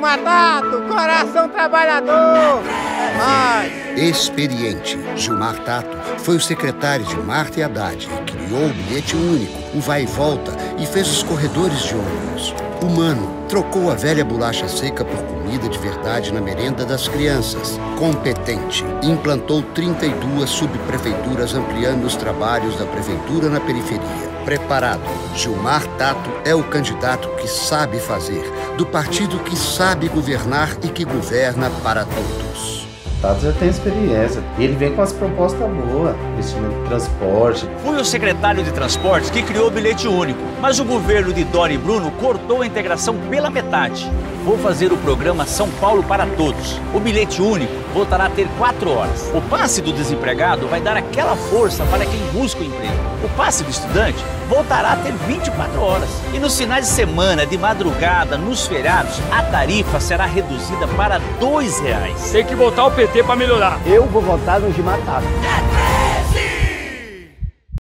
Gilmar Tato, coração trabalhador! Experiente, Gilmar Tato foi o secretário de Marta e Haddad e criou o bilhete único, o vai e volta, e fez os corredores de ônibus. Humano, trocou a velha bolacha seca por comida de verdade na merenda das crianças. Competente, implantou 32 subprefeituras ampliando os trabalhos da prefeitura na periferia. Preparado, Gilmar Tato é o candidato que sabe fazer, do partido que sabe governar e que governa para todos. Tato já tem experiência e ele vem com as propostas boas, investimento em transporte. Fui o secretário de transportes que criou o bilhete único, mas o governo de Dória e Bruno cortou a integração pela metade. Vou fazer o programa São Paulo para Todos. O bilhete único voltará a ter 4 horas. O passe do desempregado vai dar aquela força para quem busca o emprego. O passe do estudante voltará a ter 24 horas. E nos finais de semana, de madrugada, nos feriados, a tarifa será reduzida para R$ 2. Tem que botar o PT para melhorar. Eu vou votar no Gilmar Tato.